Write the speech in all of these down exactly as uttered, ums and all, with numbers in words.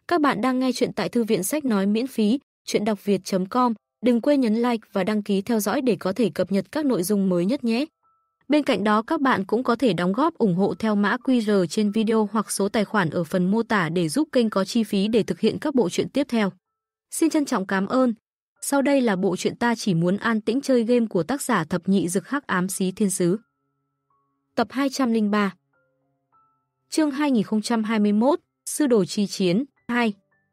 Các bạn đang nghe chuyện tại thư viện sách nói miễn phí, chuyện đọc việt chấm com. Đừng quên nhấn like và đăng ký theo dõi để có thể cập nhật các nội dung mới nhất nhé. Bên cạnh đó các bạn cũng có thể đóng góp ủng hộ theo mã quy rờ trên video hoặc số tài khoản ở phần mô tả để giúp kênh có chi phí để thực hiện các bộ truyện tiếp theo. Xin trân trọng cảm ơn. Sau đây là bộ truyện Ta Chỉ Muốn An Tĩnh Chơi Game của tác giả Thập Nhị Dực Hắc Ám Xí Thiên Sứ. Tập hai trăm lẻ ba. Chương hai nghìn không trăm hai mươi mốt, Sư đồ chi chiến hai.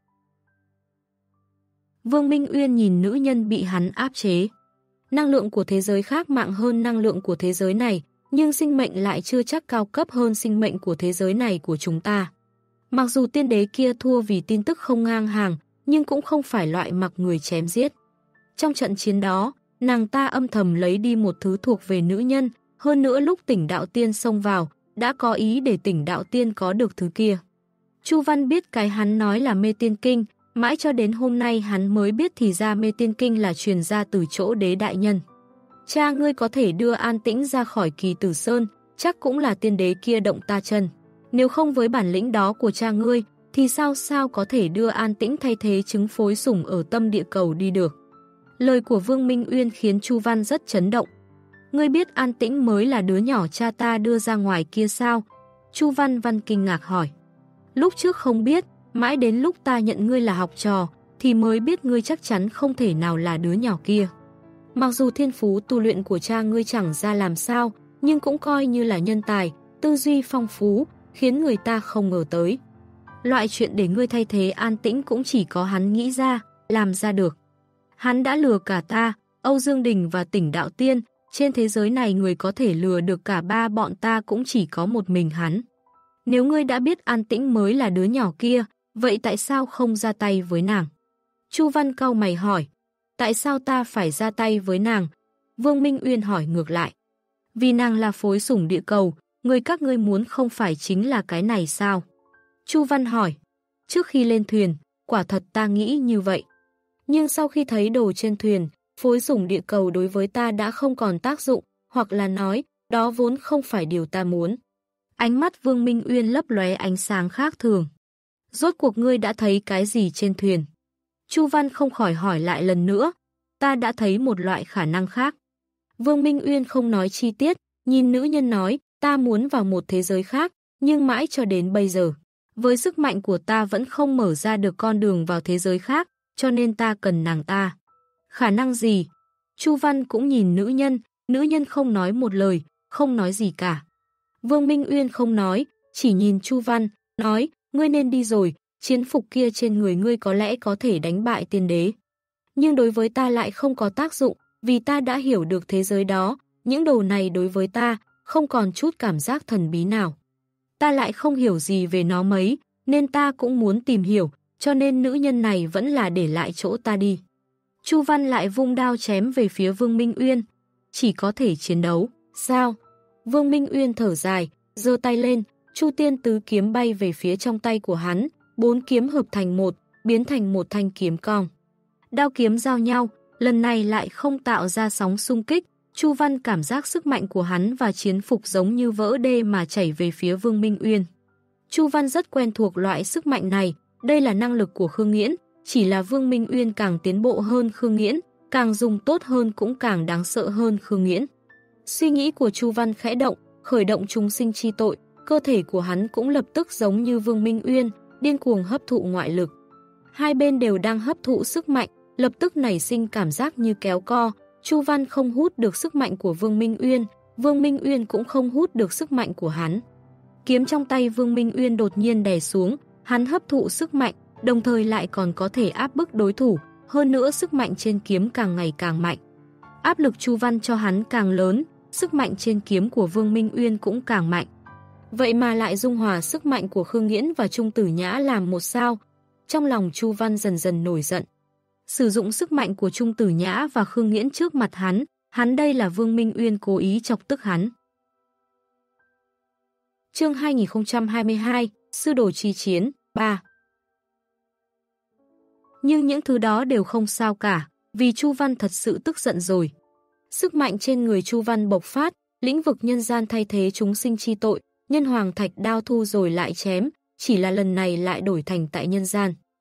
Vương Minh Uyên nhìn nữ nhân bị hắn áp chế. Năng lượng của thế giới khác mạnh hơn năng lượng của thế giới này, nhưng sinh mệnh lại chưa chắc cao cấp hơn sinh mệnh của thế giới này của chúng ta. Mặc dù tiên đế kia thua vì tin tức không ngang hàng, nhưng cũng không phải loại mặc người chém giết. Trong trận chiến đó, nàng ta âm thầm lấy đi một thứ thuộc về nữ nhân, hơn nữa lúc Tỉnh Đạo Tiên xông vào, đã có ý để Tỉnh Đạo Tiên có được thứ kia. Chu Văn biết cái hắn nói là mê tiên kinh, mãi cho đến hôm nay hắn mới biết thì ra mê tiên kinh là truyền ra từ chỗ đế đại nhân. Cha ngươi có thể đưa An Tĩnh ra khỏi Kỳ Tử Sơn, chắc cũng là tiên đế kia động ta chân. Nếu không với bản lĩnh đó của cha ngươi, thì sao sao có thể đưa An Tĩnh thay thế trứng phối sủng ở tâm địa cầu đi được. Lời của Vương Minh Uyên khiến Chu Văn rất chấn động. Ngươi biết An Tĩnh mới là đứa nhỏ cha ta đưa ra ngoài kia sao? Chu Văn Văn kinh ngạc hỏi. Lúc trước không biết, mãi đến lúc ta nhận ngươi là học trò, thì mới biết ngươi chắc chắn không thể nào là đứa nhỏ kia. Mặc dù thiên phú tu luyện của cha ngươi chẳng ra làm sao, nhưng cũng coi như là nhân tài, tư duy phong phú, khiến người ta không ngờ tới. Loại chuyện để ngươi thay thế An Tĩnh cũng chỉ có hắn nghĩ ra, làm ra được. Hắn đã lừa cả ta, Âu Dương Đình và Tỉnh Đạo Tiên, trên thế giới này người có thể lừa được cả ba bọn ta cũng chỉ có một mình hắn. Nếu ngươi đã biết An Tĩnh mới là đứa nhỏ kia, vậy tại sao không ra tay với nàng? Chu Văn cau mày hỏi. Tại sao ta phải ra tay với nàng? Vương Minh Uyên hỏi ngược lại. Vì nàng là phối sủng địa cầu, người các ngươi muốn không phải chính là cái này sao? Chu Văn hỏi. Trước khi lên thuyền, quả thật ta nghĩ như vậy. Nhưng sau khi thấy đồ trên thuyền, phối sủng địa cầu đối với ta đã không còn tác dụng, hoặc là nói, đó vốn không phải điều ta muốn. Ánh mắt Vương Minh Uyên lấp lóe ánh sáng khác thường. Rốt cuộc ngươi đã thấy cái gì trên thuyền? Chu Văn không khỏi hỏi lại lần nữa. Ta đã thấy một loại khả năng khác. Vương Minh Uyên không nói chi tiết, nhìn nữ nhân nói, ta muốn vào một thế giới khác, nhưng mãi cho đến bây giờ, với sức mạnh của ta vẫn không mở ra được con đường vào thế giới khác, cho nên ta cần nàng ta. Khả năng gì? Chu Văn cũng nhìn nữ nhân, nữ nhân không nói một lời, không nói gì cả. Vương Minh Uyên không nói, chỉ nhìn Chu Văn, nói, ngươi nên đi rồi, chiến phục kia trên người ngươi có lẽ có thể đánh bại tiên đế. Nhưng đối với ta lại không có tác dụng, vì ta đã hiểu được thế giới đó, những đồ này đối với ta, không còn chút cảm giác thần bí nào. Ta lại không hiểu gì về nó mấy, nên ta cũng muốn tìm hiểu, cho nên nữ nhân này vẫn là để lại chỗ ta đi. Chu Văn lại vung đao chém về phía Vương Minh Uyên. Chỉ có thể chiến đấu, sao? Vương Minh Uyên thở dài, giơ tay lên, Chu Tiên Tứ kiếm bay về phía trong tay của hắn, bốn kiếm hợp thành một, biến thành một thanh kiếm cong. Đao kiếm giao nhau, lần này lại không tạo ra sóng xung kích, Chu Văn cảm giác sức mạnh của hắn và chiến phục giống như vỡ đê mà chảy về phía Vương Minh Uyên. Chu Văn rất quen thuộc loại sức mạnh này, đây là năng lực của Khương Nghiễn, chỉ là Vương Minh Uyên càng tiến bộ hơn Khương Nghiễn, càng dùng tốt hơn cũng càng đáng sợ hơn Khương Nghiễn. Suy nghĩ của Chu Văn khẽ động, khởi động chúng sinh chi tội, cơ thể của hắn cũng lập tức giống như Vương Minh Uyên, điên cuồng hấp thụ ngoại lực. Hai bên đều đang hấp thụ sức mạnh, lập tức nảy sinh cảm giác như kéo co, Chu Văn không hút được sức mạnh của Vương Minh Uyên, Vương Minh Uyên cũng không hút được sức mạnh của hắn. Kiếm trong tay Vương Minh Uyên đột nhiên đè xuống, hắn hấp thụ sức mạnh, đồng thời lại còn có thể áp bức đối thủ, hơn nữa sức mạnh trên kiếm càng ngày càng mạnh. Áp lực Chu Văn cho hắn càng lớn, sức mạnh trên kiếm của Vương Minh Uyên cũng càng mạnh. Vậy mà lại dung hòa sức mạnh của Khương Nghiễn và Trung Tử Nhã làm một sao. Trong lòng Chu Văn dần dần nổi giận. Sử dụng sức mạnh của Trung Tử Nhã và Khương Nghiễn trước mặt hắn, hắn đây là Vương Minh Uyên cố ý chọc tức hắn. Chương hai nghìn không trăm hai mươi hai, Sư đồ chi chiến, ba. Nhưng những thứ đó đều không sao cả, vì Chu Văn thật sự tức giận rồi. Sức mạnh trên người Chu Văn bộc phát, lĩnh vực nhân gian thay thế chúng sinh chi tội, nhân hoàng thạch đao thu rồi lại chém, chỉ là lần này lại đổi thành tại nhân gian.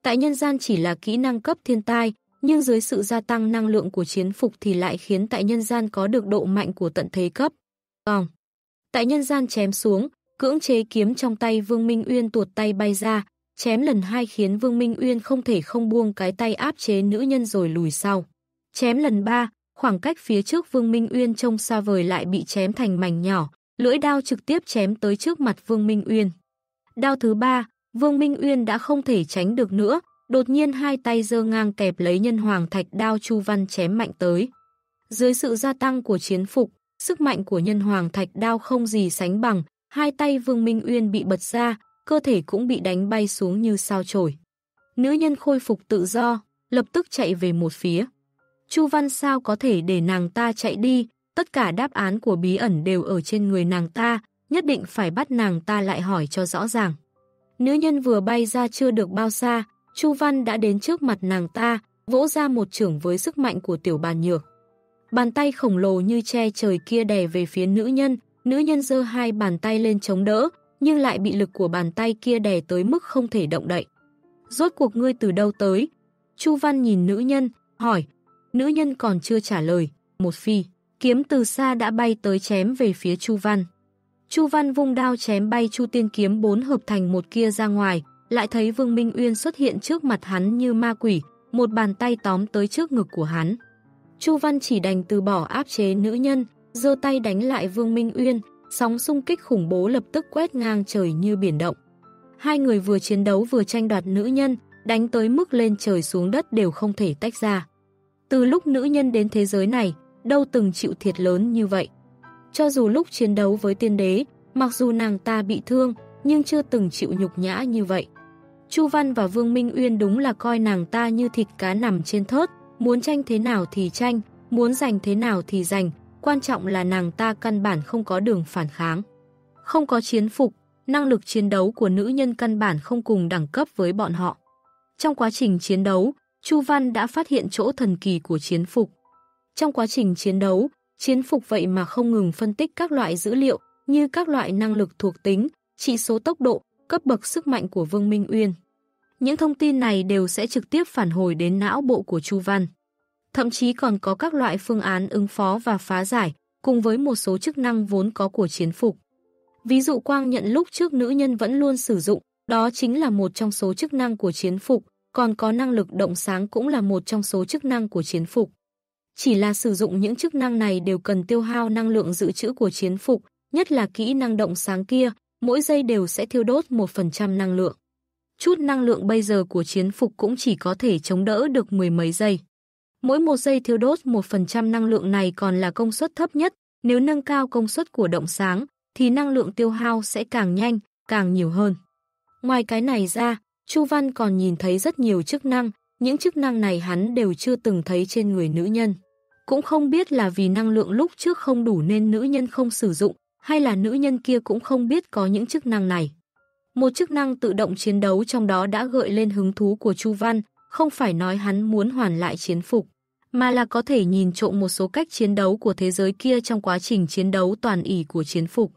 Tại nhân gian chỉ là kỹ năng cấp thiên tai, nhưng dưới sự gia tăng năng lượng của chiến phục thì lại khiến tại nhân gian có được độ mạnh của tận thế cấp. Còn tại nhân gian chém xuống, cưỡng chế kiếm trong tay Vương Minh Uyên tuột tay bay ra, chém lần hai khiến Vương Minh Uyên không thể không buông cái tay áp chế nữ nhân rồi lùi sau. Chém lần ba, khoảng cách phía trước Vương Minh Uyên trông xa vời lại bị chém thành mảnh nhỏ, lưỡi đao trực tiếp chém tới trước mặt Vương Minh Uyên. Đao thứ ba, Vương Minh Uyên đã không thể tránh được nữa, đột nhiên hai tay giơ ngang kẹp lấy nhân hoàng thạch đao Chu Văn chém mạnh tới. Dưới sự gia tăng của chiến phục, sức mạnh của nhân hoàng thạch đao không gì sánh bằng, hai tay Vương Minh Uyên bị bật ra, cơ thể cũng bị đánh bay xuống như sao chổi. Nữ nhân khôi phục tự do, lập tức chạy về một phía. Chu Văn sao có thể để nàng ta chạy đi, tất cả đáp án của bí ẩn đều ở trên người nàng ta, nhất định phải bắt nàng ta lại hỏi cho rõ ràng. Nữ nhân vừa bay ra chưa được bao xa, Chu Văn đã đến trước mặt nàng ta, vỗ ra một chưởng với sức mạnh của tiểu bàn nhược. Bàn tay khổng lồ như che trời kia đè về phía nữ nhân, nữ nhân giơ hai bàn tay lên chống đỡ, nhưng lại bị lực của bàn tay kia đè tới mức không thể động đậy. Rốt cuộc ngươi từ đâu tới? Chu Văn nhìn nữ nhân, hỏi. Nữ nhân còn chưa trả lời, một phi kiếm từ xa đã bay tới chém về phía Chu Văn. Chu Văn vung đao chém bay Chu Tiên kiếm bốn hợp thành một kia ra ngoài, lại thấy Vương Minh Uyên xuất hiện trước mặt hắn như ma quỷ, một bàn tay tóm tới trước ngực của hắn. Chu Văn chỉ đành từ bỏ áp chế nữ nhân, giơ tay đánh lại Vương Minh Uyên, sóng xung kích khủng bố lập tức quét ngang trời như biển động. Hai người vừa chiến đấu vừa tranh đoạt nữ nhân, đánh tới mức lên trời xuống đất đều không thể tách ra. Từ lúc nữ nhân đến thế giới này, đâu từng chịu thiệt lớn như vậy. Cho dù lúc chiến đấu với tiên đế, mặc dù nàng ta bị thương, nhưng chưa từng chịu nhục nhã như vậy. Chu Văn và Vương Minh Uyên đúng là coi nàng ta như thịt cá nằm trên thớt, muốn tranh thế nào thì tranh, muốn giành thế nào thì giành, quan trọng là nàng ta căn bản không có đường phản kháng. Không có chiến phục, năng lực chiến đấu của nữ nhân căn bản không cùng đẳng cấp với bọn họ. Trong quá trình chiến đấu, Chu Văn đã phát hiện chỗ thần kỳ của chiến phục. Trong quá trình chiến đấu, chiến phục vậy mà không ngừng phân tích các loại dữ liệu như các loại năng lực thuộc tính, chỉ số tốc độ, cấp bậc sức mạnh của Vương Minh Uyên. Những thông tin này đều sẽ trực tiếp phản hồi đến não bộ của Chu Văn. Thậm chí còn có các loại phương án ứng phó và phá giải, cùng với một số chức năng vốn có của chiến phục. Ví dụ quang nhận lúc trước nữ nhân vẫn luôn sử dụng, đó chính là một trong số chức năng của chiến phục, còn có năng lực động sáng cũng là một trong số chức năng của chiến phục. Chỉ là sử dụng những chức năng này đều cần tiêu hao năng lượng dự trữ của chiến phục, nhất là kỹ năng động sáng kia, mỗi giây đều sẽ thiêu đốt một phần trăm năng lượng. Chút năng lượng bây giờ của chiến phục cũng chỉ có thể chống đỡ được mười mấy giây. Mỗi một giây thiêu đốt một phần trăm năng lượng này còn là công suất thấp nhất, nếu nâng cao công suất của động sáng, thì năng lượng tiêu hao sẽ càng nhanh, càng nhiều hơn. Ngoài cái này ra, Chu Văn còn nhìn thấy rất nhiều chức năng, những chức năng này hắn đều chưa từng thấy trên người nữ nhân. Cũng không biết là vì năng lượng lúc trước không đủ nên nữ nhân không sử dụng, hay là nữ nhân kia cũng không biết có những chức năng này. Một chức năng tự động chiến đấu trong đó đã gợi lên hứng thú của Chu Văn, không phải nói hắn muốn hoàn lại chiến phục, mà là có thể nhìn trộm một số cách chiến đấu của thế giới kia trong quá trình chiến đấu toàn ỷ của chiến phục.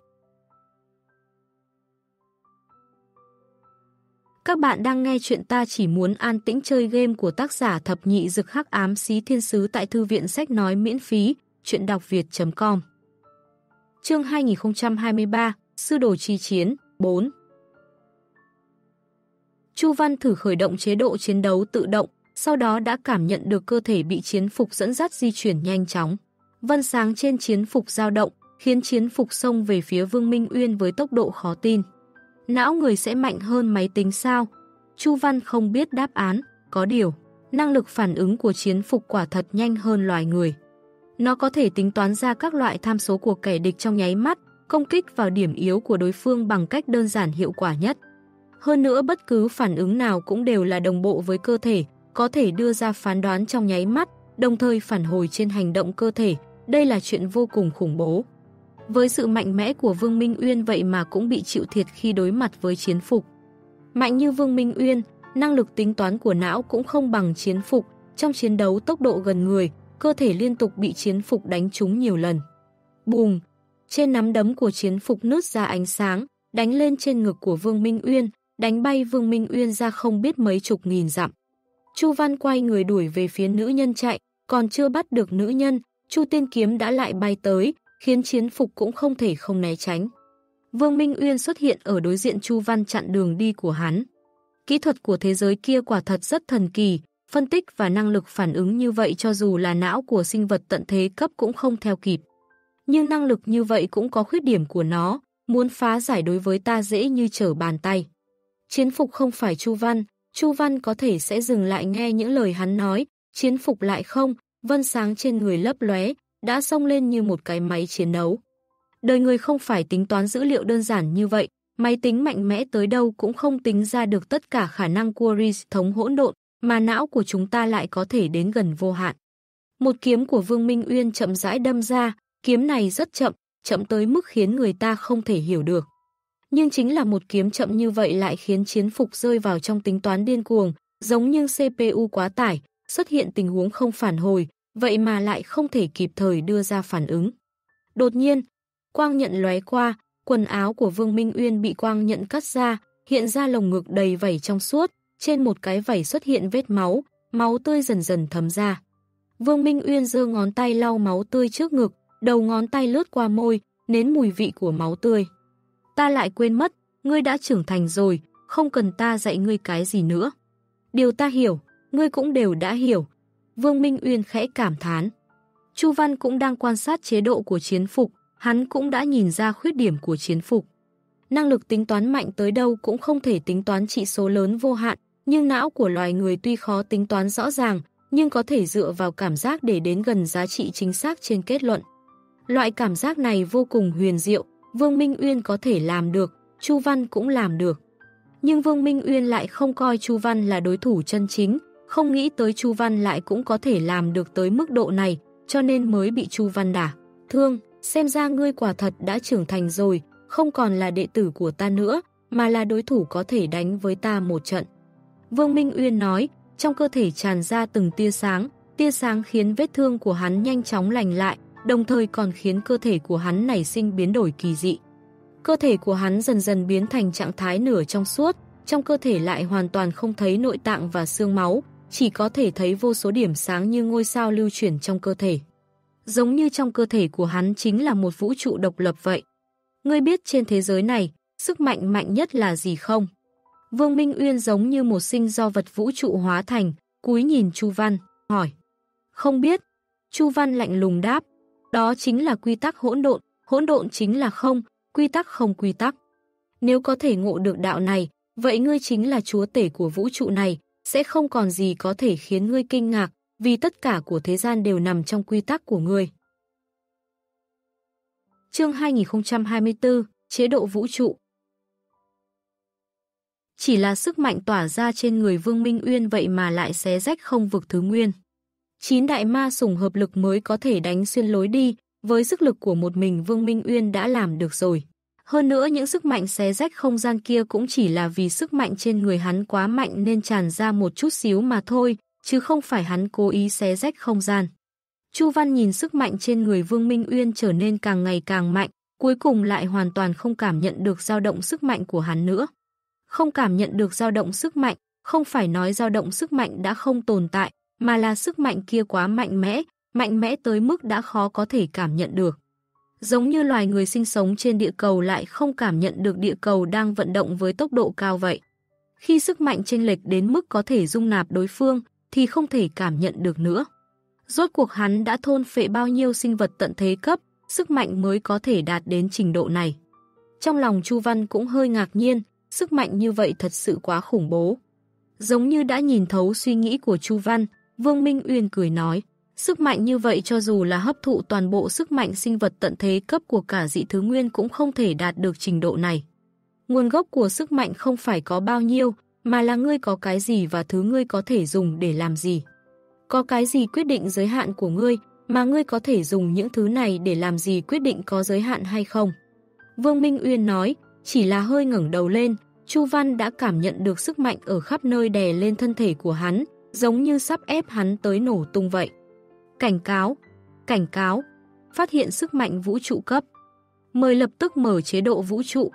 Các bạn đang nghe chuyện Ta Chỉ Muốn An Tĩnh Chơi Game của tác giả Thập Nhị Dực Hắc Ám Xí Thiên Sứ tại Thư viện Sách Nói miễn phí, chuyện đọc việt chấm com. Chương hai nghìn không trăm hai mươi ba, Sư đồ chi chiến, bốn. Chu Văn thử khởi động chế độ chiến đấu tự động, sau đó đã cảm nhận được cơ thể bị chiến phục dẫn dắt di chuyển nhanh chóng. Vân sáng trên chiến phục dao động, khiến chiến phục xông về phía Vương Minh Uyên với tốc độ khó tin. Não người sẽ mạnh hơn máy tính sao? Chu Văn không biết đáp án, có điều, năng lực phản ứng của chiến phục quả thật nhanh hơn loài người. Nó có thể tính toán ra các loại tham số của kẻ địch trong nháy mắt, công kích vào điểm yếu của đối phương bằng cách đơn giản hiệu quả nhất. Hơn nữa bất cứ phản ứng nào cũng đều là đồng bộ với cơ thể, có thể đưa ra phán đoán trong nháy mắt, đồng thời phản hồi trên hành động cơ thể, đây là chuyện vô cùng khủng bố. Với sự mạnh mẽ của Vương Minh Uyên vậy mà cũng bị chịu thiệt khi đối mặt với chiến phục. Mạnh như Vương Minh Uyên, năng lực tính toán của não cũng không bằng chiến phục, trong chiến đấu tốc độ gần người, cơ thể liên tục bị chiến phục đánh trúng nhiều lần. Bùm! Trên nắm đấm của chiến phục nứt ra ánh sáng, đánh lên trên ngực của Vương Minh Uyên, đánh bay Vương Minh Uyên ra không biết mấy chục nghìn dặm. Chu Văn quay người đuổi về phía nữ nhân chạy, còn chưa bắt được nữ nhân, Chu Tiên kiếm đã lại bay tới, khiến Chiến Phục cũng không thể không né tránh. Vương Minh Uyên xuất hiện ở đối diện Chu Văn chặn đường đi của hắn. Kỹ thuật của thế giới kia quả thật rất thần kỳ, phân tích và năng lực phản ứng như vậy cho dù là não của sinh vật tận thế cấp cũng không theo kịp. Nhưng năng lực như vậy cũng có khuyết điểm của nó, muốn phá giải đối với ta dễ như trở bàn tay. Chiến Phục không phải Chu Văn, Chu Văn có thể sẽ dừng lại nghe những lời hắn nói, Chiến Phục lại không, vân sáng trên người lấp lóe, đã xông lên như một cái máy chiến đấu. Đời người không phải tính toán dữ liệu đơn giản như vậy, máy tính mạnh mẽ tới đâu cũng không tính ra được tất cả khả năng của Riz thống hỗn độn, mà não của chúng ta lại có thể đến gần vô hạn. Một kiếm của Vương Minh Uyên chậm rãi đâm ra, kiếm này rất chậm, chậm tới mức khiến người ta không thể hiểu được. Nhưng chính là một kiếm chậm như vậy lại khiến Chiến Phục rơi vào trong tính toán điên cuồng, giống như xê pê u quá tải, xuất hiện tình huống không phản hồi, vậy mà lại không thể kịp thời đưa ra phản ứng. Đột nhiên, quang nhận lóe qua, quần áo của Vương Minh Uyên bị quang nhận cắt ra, hiện ra lồng ngực đầy vảy trong suốt, trên một cái vảy xuất hiện vết máu, máu tươi dần dần thấm ra. Vương Minh Uyên giơ ngón tay lau máu tươi trước ngực, đầu ngón tay lướt qua môi, nếm mùi vị của máu tươi. Ta lại quên mất, ngươi đã trưởng thành rồi, không cần ta dạy ngươi cái gì nữa. Điều ta hiểu, ngươi cũng đều đã hiểu. Vương Minh Uyên khẽ cảm thán. Chu Văn cũng đang quan sát chế độ của Chiến Phục, hắn cũng đã nhìn ra khuyết điểm của Chiến Phục. Năng lực tính toán mạnh tới đâu cũng không thể tính toán trị số lớn vô hạn, nhưng não của loài người tuy khó tính toán rõ ràng, nhưng có thể dựa vào cảm giác để đến gần giá trị chính xác trên kết luận. Loại cảm giác này vô cùng huyền diệu, Vương Minh Uyên có thể làm được, Chu Văn cũng làm được. Nhưng Vương Minh Uyên lại không coi Chu Văn là đối thủ chân chính, không nghĩ tới Chu Văn lại cũng có thể làm được tới mức độ này, cho nên mới bị Chu Văn đả thương. Xem ra ngươi quả thật đã trưởng thành rồi, không còn là đệ tử của ta nữa, mà là đối thủ có thể đánh với ta một trận. Vương Minh Uyên nói, trong cơ thể tràn ra từng tia sáng, tia sáng khiến vết thương của hắn nhanh chóng lành lại, đồng thời còn khiến cơ thể của hắn nảy sinh biến đổi kỳ dị. Cơ thể của hắn dần dần biến thành trạng thái nửa trong suốt, trong cơ thể lại hoàn toàn không thấy nội tạng và xương máu, chỉ có thể thấy vô số điểm sáng như ngôi sao lưu chuyển trong cơ thể. Giống như trong cơ thể của hắn chính là một vũ trụ độc lập vậy. Ngươi biết trên thế giới này, sức mạnh mạnh nhất là gì không? Vương Minh Uyên giống như một sinh do vật vũ trụ hóa thành, cúi nhìn Chu Văn, hỏi. Không biết. Chu Văn lạnh lùng đáp. Đó chính là quy tắc hỗn độn, hỗn độn chính là không, quy tắc không quy tắc. Nếu có thể ngộ được đạo này, vậy ngươi chính là chúa tể của vũ trụ này, sẽ không còn gì có thể khiến ngươi kinh ngạc, vì tất cả của thế gian đều nằm trong quy tắc của ngươi. Chương hai nghìn không trăm hai mươi tư, chế độ vũ trụ. Chỉ là sức mạnh tỏa ra trên người Vương Minh Uyên vậy mà lại xé rách không vực thứ nguyên. Chín đại ma sủng hợp lực mới có thể đánh xuyên lối đi, với sức lực của một mình Vương Minh Uyên đã làm được rồi. Hơn nữa những sức mạnh xé rách không gian kia cũng chỉ là vì sức mạnh trên người hắn quá mạnh nên tràn ra một chút xíu mà thôi, chứ không phải hắn cố ý xé rách không gian. Chu Văn nhìn sức mạnh trên người Vương Minh Uyên trở nên càng ngày càng mạnh, cuối cùng lại hoàn toàn không cảm nhận được dao động sức mạnh của hắn nữa. Không cảm nhận được dao động sức mạnh, không phải nói dao động sức mạnh đã không tồn tại, mà là sức mạnh kia quá mạnh mẽ, mạnh mẽ tới mức đã khó có thể cảm nhận được. Giống như loài người sinh sống trên địa cầu lại không cảm nhận được địa cầu đang vận động với tốc độ cao vậy. Khi sức mạnh chênh lệch đến mức có thể dung nạp đối phương, thì không thể cảm nhận được nữa. Rốt cuộc hắn đã thôn phệ bao nhiêu sinh vật tận thế cấp, sức mạnh mới có thể đạt đến trình độ này. Trong lòng Chu Văn cũng hơi ngạc nhiên, sức mạnh như vậy thật sự quá khủng bố. Giống như đã nhìn thấu suy nghĩ của Chu Văn, Vương Minh Uyên cười nói, sức mạnh như vậy cho dù là hấp thụ toàn bộ sức mạnh sinh vật tận thế cấp của cả dị thứ nguyên cũng không thể đạt được trình độ này. Nguồn gốc của sức mạnh không phải có bao nhiêu, mà là ngươi có cái gì và thứ ngươi có thể dùng để làm gì. Có cái gì quyết định giới hạn của ngươi, mà ngươi có thể dùng những thứ này để làm gì quyết định có giới hạn hay không. Vương Minh Uyên nói, chỉ là hơi ngẩng đầu lên, Chu Văn đã cảm nhận được sức mạnh ở khắp nơi đè lên thân thể của hắn, giống như sắp ép hắn tới nổ tung vậy. Cảnh cáo, cảnh cáo, phát hiện sức mạnh vũ trụ cấp. Mời lập tức mở chế độ vũ trụ.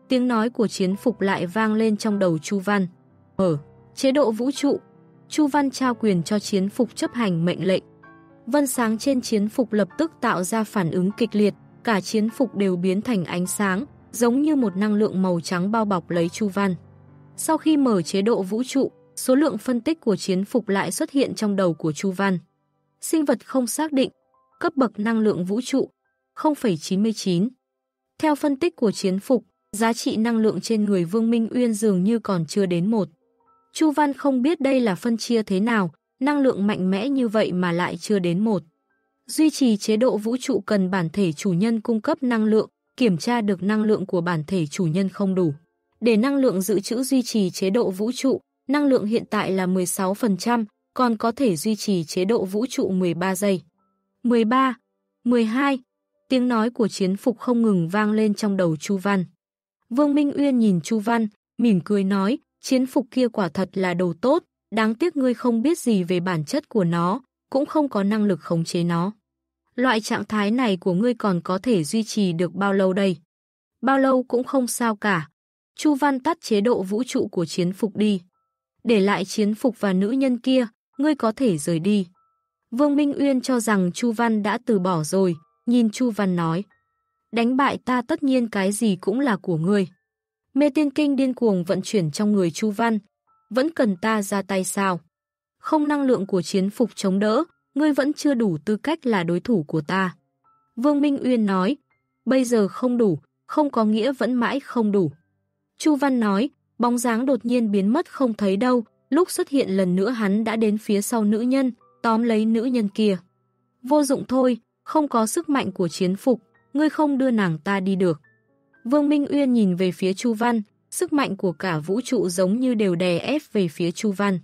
Tiếng nói của Chiến Phục lại vang lên trong đầu Chu Văn. Ở chế độ vũ trụ, Chu Văn trao quyền cho Chiến Phục chấp hành mệnh lệnh. Vân sáng trên Chiến Phục lập tức tạo ra phản ứng kịch liệt, cả Chiến Phục đều biến thành ánh sáng, giống như một năng lượng màu trắng bao bọc lấy Chu Văn. Sau khi mở chế độ vũ trụ, số lượng phân tích của Chiến Phục lại xuất hiện trong đầu của Chu Văn. Sinh vật không xác định, cấp bậc năng lượng vũ trụ, không phẩy chín mươi chín. Theo phân tích của Chiến Phục, giá trị năng lượng trên người Vương Minh Uyên dường như còn chưa đến một. Chu Văn không biết đây là phân chia thế nào, năng lượng mạnh mẽ như vậy mà lại chưa đến một. Duy trì chế độ vũ trụ cần bản thể chủ nhân cung cấp năng lượng, kiểm tra được năng lượng của bản thể chủ nhân không đủ. Để năng lượng dự trữ duy trì chế độ vũ trụ, năng lượng hiện tại là mười sáu phần trăm, còn có thể duy trì chế độ vũ trụ mười ba giây. mười ba, mười hai, tiếng nói của Chiến Phục không ngừng vang lên trong đầu Chu Văn. Vương Minh Uyên nhìn Chu Văn, mỉm cười nói, Chiến Phục kia quả thật là đồ tốt, đáng tiếc ngươi không biết gì về bản chất của nó, cũng không có năng lực khống chế nó. Loại trạng thái này của ngươi còn có thể duy trì được bao lâu đây? Bao lâu cũng không sao cả. Chu Văn tắt chế độ vũ trụ của Chiến Phục đi. Để lại Chiến Phục và nữ nhân kia, ngươi có thể rời đi. Vương Minh Uyên cho rằng Chu Văn đã từ bỏ rồi, nhìn Chu Văn nói. Đánh bại ta tất nhiên cái gì cũng là của ngươi. Mê tiên kinh điên cuồng vận chuyển trong người Chu Văn. Vẫn cần ta ra tay sao? Không năng lượng của Chiến Phục chống đỡ, ngươi vẫn chưa đủ tư cách là đối thủ của ta. Vương Minh Uyên nói, bây giờ không đủ, không có nghĩa vẫn mãi không đủ. Chu Văn nói, bóng dáng đột nhiên biến mất không thấy đâu, lúc xuất hiện lần nữa hắn đã đến phía sau nữ nhân, tóm lấy nữ nhân kia. Vô dụng thôi, không có sức mạnh của Chiến Phục, ngươi không đưa nàng ta đi được. Vương Minh Uyên nhìn về phía Chu Văn, sức mạnh của cả vũ trụ giống như đều đè ép về phía Chu Văn.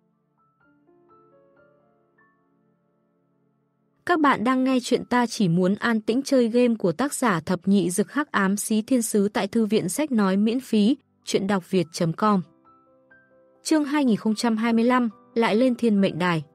Các bạn đang nghe chuyện Ta Chỉ Muốn An Tĩnh Chơi Game của tác giả Thập Nhị Dực Hắc Ám Xí Thiên Sứ tại Thư viện Sách Nói miễn phí, chuyện đọc việt chấm com. Chương hai nghìn không trăm hai mươi lăm, lại lên thiên mệnh đài.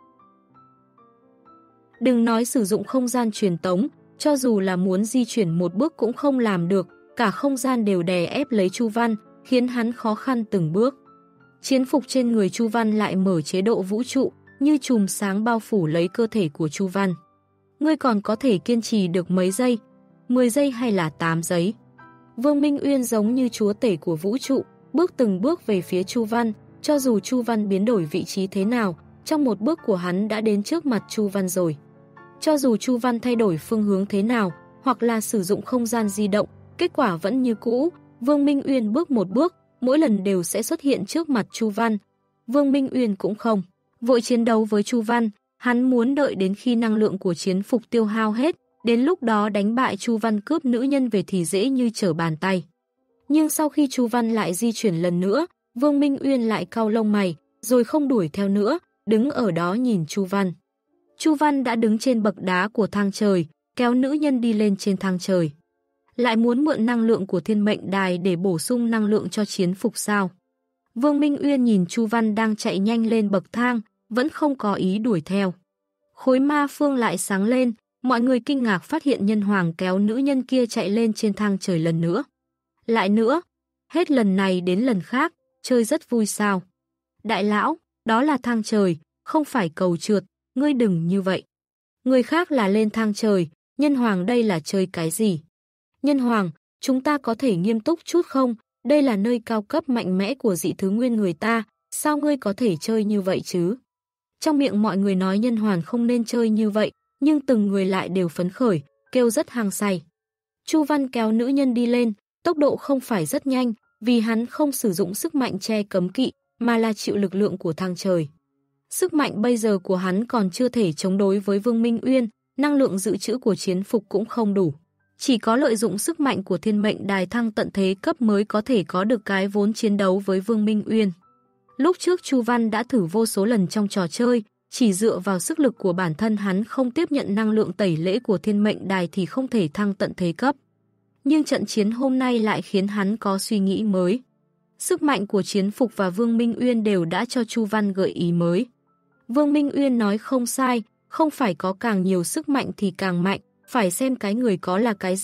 Đừng nói sử dụng không gian truyền tống, cho dù là muốn di chuyển một bước cũng không làm được, cả không gian đều đè ép lấy Chu Văn, khiến hắn khó khăn từng bước. Chiến Phục trên người Chu Văn lại mở chế độ vũ trụ, như chùm sáng bao phủ lấy cơ thể của Chu Văn. Ngươi còn có thể kiên trì được mấy giây? mười giây hay là tám giây? Vương Minh Uyên giống như chúa tể của vũ trụ, bước từng bước về phía Chu Văn, cho dù Chu Văn biến đổi vị trí thế nào, trong một bước của hắn đã đến trước mặt Chu Văn rồi. Cho dù Chu Văn thay đổi phương hướng thế nào, hoặc là sử dụng không gian di động, kết quả vẫn như cũ, Vương Minh Uyên bước một bước, mỗi lần đều sẽ xuất hiện trước mặt Chu Văn. Vương Minh Uyên cũng không vội chiến đấu với Chu Văn, hắn muốn đợi đến khi năng lượng của Chiến Phục tiêu hao hết, đến lúc đó đánh bại Chu Văn cướp nữ nhân về thì dễ như trở bàn tay. Nhưng sau khi Chu Văn lại di chuyển lần nữa, Vương Minh Uyên lại cau lông mày, rồi không đuổi theo nữa, đứng ở đó nhìn Chu Văn. Chu Văn đã đứng trên bậc đá của thang trời, kéo nữ nhân đi lên trên thang trời. Lại muốn mượn năng lượng của thiên mệnh đài để bổ sung năng lượng cho Chiến Phục sao? Vương Minh Uyên nhìn Chu Văn đang chạy nhanh lên bậc thang, vẫn không có ý đuổi theo. Khối ma phương lại sáng lên, mọi người kinh ngạc phát hiện Nhân Hoàng kéo nữ nhân kia chạy lên trên thang trời lần nữa. Lại nữa, hết lần này đến lần khác, chơi rất vui sao? Đại lão, đó là thang trời, không phải cầu trượt, ngươi đừng như vậy. Người khác là lên thang trời, Nhân Hoàng đây là chơi cái gì? Nhân Hoàng, chúng ta có thể nghiêm túc chút không? Đây là nơi cao cấp mạnh mẽ của dị thứ nguyên người ta, sao ngươi có thể chơi như vậy chứ? Trong miệng mọi người nói Nhân Hoàng không nên chơi như vậy, nhưng từng người lại đều phấn khởi, kêu rất hăng say. Chu Văn kéo nữ nhân đi lên, tốc độ không phải rất nhanh, vì hắn không sử dụng sức mạnh che cấm kỵ, mà là chịu lực lượng của thang trời. Sức mạnh bây giờ của hắn còn chưa thể chống đối với Vương Minh Uyên, năng lượng dự trữ của Chiến Phục cũng không đủ. Chỉ có lợi dụng sức mạnh của thiên mệnh đài thăng tận thế cấp mới có thể có được cái vốn chiến đấu với Vương Minh Uyên. Lúc trước Chu Văn đã thử vô số lần trong trò chơi, chỉ dựa vào sức lực của bản thân hắn không tiếp nhận năng lượng tẩy lễ của thiên mệnh đài thì không thể thăng tận thế cấp. Nhưng trận chiến hôm nay lại khiến hắn có suy nghĩ mới. Sức mạnh của Chiến Phục và Vương Minh Uyên đều đã cho Chu Văn gợi ý mới. Vương Minh Uyên nói không sai, không phải có càng nhiều sức mạnh thì càng mạnh, phải xem cái người có là cái gì,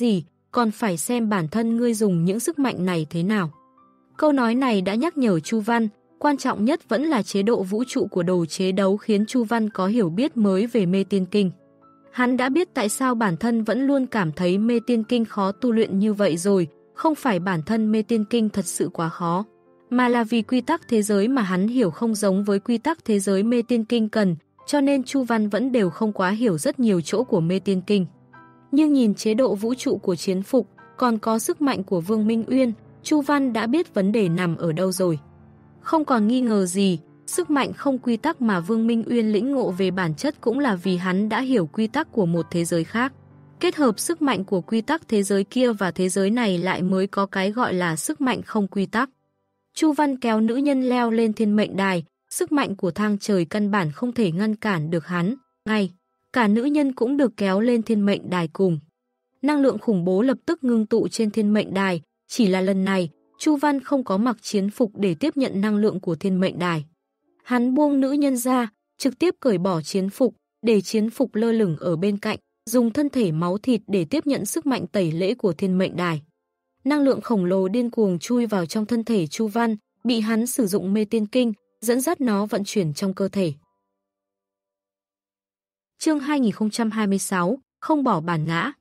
còn phải xem bản thân ngươi dùng những sức mạnh này thế nào. Câu nói này đã nhắc nhở Chu Văn, quan trọng nhất vẫn là chế độ vũ trụ của đồ chế đấu khiến Chu Văn có hiểu biết mới về mê tiên kinh. Hắn đã biết tại sao bản thân vẫn luôn cảm thấy mê tiên kinh khó tu luyện như vậy rồi, không phải bản thân mê tiên kinh thật sự quá khó, mà là vì quy tắc thế giới mà hắn hiểu không giống với quy tắc thế giới mê tiên kinh cần, cho nên Chu Văn vẫn đều không quá hiểu rất nhiều chỗ của mê tiên kinh. Nhưng nhìn chế độ vũ trụ của Chiến Phục, còn có sức mạnh của Vương Minh Uyên, Chu Văn đã biết vấn đề nằm ở đâu rồi. Không còn nghi ngờ gì, sức mạnh không quy tắc mà Vương Minh Uyên lĩnh ngộ về bản chất cũng là vì hắn đã hiểu quy tắc của một thế giới khác. Kết hợp sức mạnh của quy tắc thế giới kia và thế giới này lại mới có cái gọi là sức mạnh không quy tắc. Chu Văn kéo nữ nhân leo lên thiên mệnh đài, sức mạnh của thang trời căn bản không thể ngăn cản được hắn. Ngay, cả nữ nhân cũng được kéo lên thiên mệnh đài cùng. Năng lượng khủng bố lập tức ngưng tụ trên thiên mệnh đài, chỉ là lần này, Chu Văn không có mặc chiến phục để tiếp nhận năng lượng của thiên mệnh đài. Hắn buông nữ nhân ra, trực tiếp cởi bỏ chiến phục, để chiến phục lơ lửng ở bên cạnh, dùng thân thể máu thịt để tiếp nhận sức mạnh tẩy lễ của thiên mệnh đài. Năng lượng khổng lồ điên cuồng chui vào trong thân thể Chu Văn, bị hắn sử dụng mê tiên kinh, dẫn dắt nó vận chuyển trong cơ thể. Chương hai nghìn không trăm hai mươi sáu, không bỏ bản ngã.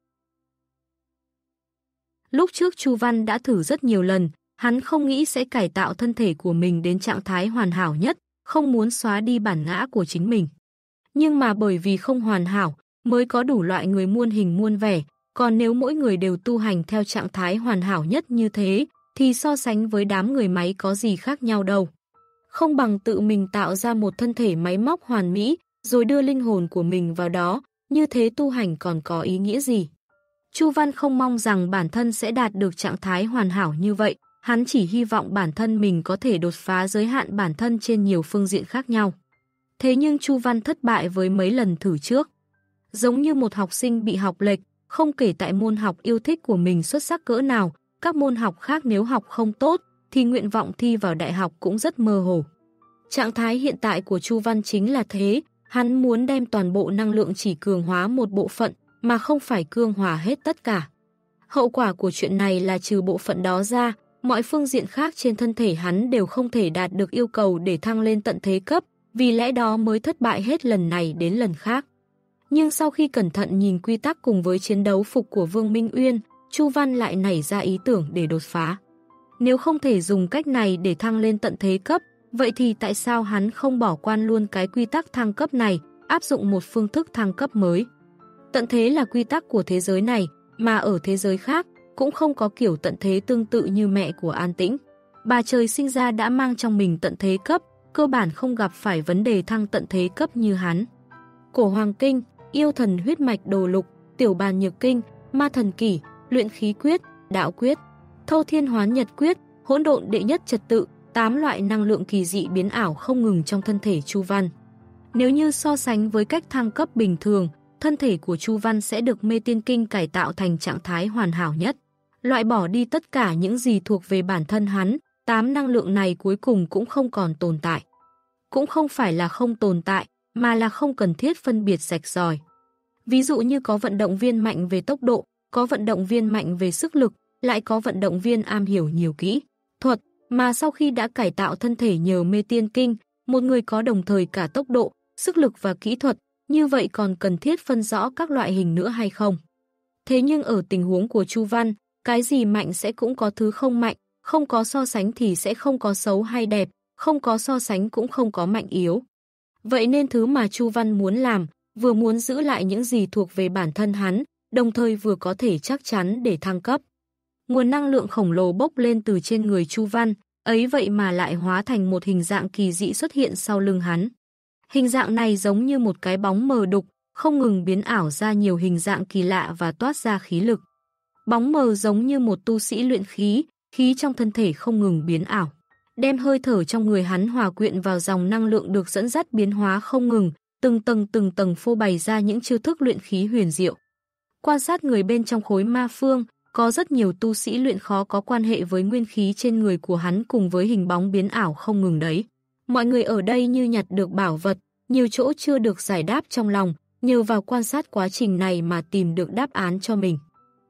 Lúc trước Chu Văn đã thử rất nhiều lần, hắn không nghĩ sẽ cải tạo thân thể của mình đến trạng thái hoàn hảo nhất, không muốn xóa đi bản ngã của chính mình. Nhưng mà bởi vì không hoàn hảo, mới có đủ loại người muôn hình muôn vẻ, còn nếu mỗi người đều tu hành theo trạng thái hoàn hảo nhất như thế, thì so sánh với đám người máy có gì khác nhau đâu. Không bằng tự mình tạo ra một thân thể máy móc hoàn mỹ, rồi đưa linh hồn của mình vào đó, như thế tu hành còn có ý nghĩa gì. Chu Văn không mong rằng bản thân sẽ đạt được trạng thái hoàn hảo như vậy, hắn chỉ hy vọng bản thân mình có thể đột phá giới hạn bản thân trên nhiều phương diện khác nhau. Thế nhưng Chu Văn thất bại với mấy lần thử trước. Giống như một học sinh bị học lệch, không kể tại môn học yêu thích của mình xuất sắc cỡ nào, các môn học khác nếu học không tốt, thì nguyện vọng thi vào đại học cũng rất mơ hồ. Trạng thái hiện tại của Chu Văn chính là thế, hắn muốn đem toàn bộ năng lượng chỉ cường hóa một bộ phận, mà không phải cương hòa hết tất cả. Hậu quả của chuyện này là trừ bộ phận đó ra, mọi phương diện khác trên thân thể hắn đều không thể đạt được yêu cầu để thăng lên tận thế cấp, vì lẽ đó mới thất bại hết lần này đến lần khác. Nhưng sau khi cẩn thận nhìn quy tắc cùng với chiến đấu phục của Vương Minh Uyên, Chu Văn lại nảy ra ý tưởng để đột phá. Nếu không thể dùng cách này để thăng lên tận thế cấp, vậy thì tại sao hắn không bỏ quan luôn cái quy tắc thăng cấp này, áp dụng một phương thức thăng cấp mới? Tận thế là quy tắc của thế giới này, mà ở thế giới khác cũng không có kiểu tận thế tương tự như mẹ của An Tĩnh. Bà trời sinh ra đã mang trong mình tận thế cấp, cơ bản không gặp phải vấn đề thăng tận thế cấp như hắn. Cổ Hoàng Kinh, Yêu Thần Huyết Mạch Đồ Lục, Tiểu Bàn Nhược Kinh, Ma Thần Kỷ, Luyện Khí Quyết, Đạo Quyết, Thâu Thiên Hoán Nhật Quyết, Hỗn Độn Đệ Nhất Trật Tự, tám loại năng lượng kỳ dị biến ảo không ngừng trong thân thể Chu Văn. Nếu như so sánh với cách thăng cấp bình thường, thân thể của Chu Văn sẽ được mê tiên kinh cải tạo thành trạng thái hoàn hảo nhất. Loại bỏ đi tất cả những gì thuộc về bản thân hắn, tám năng lượng này cuối cùng cũng không còn tồn tại. Cũng không phải là không tồn tại, mà là không cần thiết phân biệt rạch ròi. Ví dụ như có vận động viên mạnh về tốc độ, có vận động viên mạnh về sức lực, lại có vận động viên am hiểu nhiều kỹ thuật, mà sau khi đã cải tạo thân thể nhờ mê tiên kinh, một người có đồng thời cả tốc độ, sức lực và kỹ thuật, như vậy còn cần thiết phân rõ các loại hình nữa hay không? Thế nhưng ở tình huống của Chu Văn, cái gì mạnh sẽ cũng có thứ không mạnh, không có so sánh thì sẽ không có xấu hay đẹp, không có so sánh cũng không có mạnh yếu. Vậy nên thứ mà Chu Văn muốn làm, vừa muốn giữ lại những gì thuộc về bản thân hắn, đồng thời vừa có thể chắc chắn để thăng cấp. Nguồn năng lượng khổng lồ bốc lên từ trên người Chu Văn, ấy vậy mà lại hóa thành một hình dạng kỳ dị xuất hiện sau lưng hắn. Hình dạng này giống như một cái bóng mờ đục, không ngừng biến ảo ra nhiều hình dạng kỳ lạ và toát ra khí lực. Bóng mờ giống như một tu sĩ luyện khí, khí trong thân thể không ngừng biến ảo. Đem hơi thở trong người hắn hòa quyện vào dòng năng lượng được dẫn dắt biến hóa không ngừng, từng tầng từng tầng phô bày ra những chiêu thức luyện khí huyền diệu. Quan sát người bên trong khối ma phương, có rất nhiều tu sĩ luyện khó có quan hệ với nguyên khí trên người của hắn cùng với hình bóng biến ảo không ngừng đấy. Mọi người ở đây như nhặt được bảo vật, nhiều chỗ chưa được giải đáp trong lòng, nhờ vào quan sát quá trình này mà tìm được đáp án cho mình.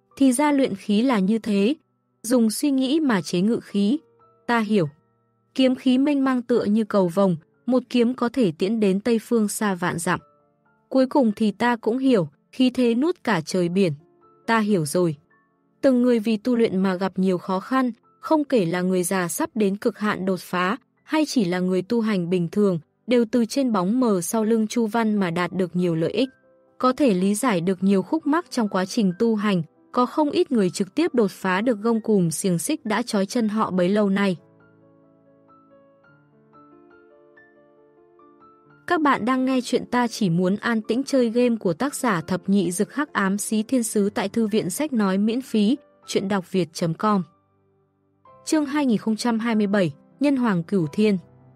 Thì ra luyện khí là như thế, dùng suy nghĩ mà chế ngự khí. Ta hiểu. Kiếm khí mênh mang tựa như cầu vồng, một kiếm có thể tiễn đến Tây Phương xa vạn dặm. Cuối cùng thì ta cũng hiểu, khí thế nuốt cả trời biển. Ta hiểu rồi. Từng người vì tu luyện mà gặp nhiều khó khăn, không kể là người già sắp đến cực hạn đột phá, hay chỉ là người tu hành bình thường, đều từ trên bóng mờ sau lưng Chu Văn mà đạt được nhiều lợi ích. Có thể lý giải được nhiều khúc mắc trong quá trình tu hành, có không ít người trực tiếp đột phá được gông cùm xiềng xích đã trói chân họ bấy lâu nay. Các bạn đang nghe chuyện Ta Chỉ Muốn An Tĩnh Chơi game của tác giả Thập Nhị Dực Hắc Ám Xí Thiên Sứ tại Thư viện Sách Nói miễn phí, chuyện đọc việt chấm com. Chương hai nghìn không trăm hai mươi bảy, Nhân Hoàng Cửu Thiên.